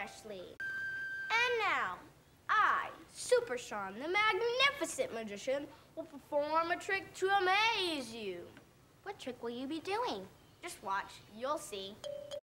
Ashley. And now, I, Super Sean, the magnificent magician, will perform a trick to amaze you. What trick will you be doing? Just watch, you'll see.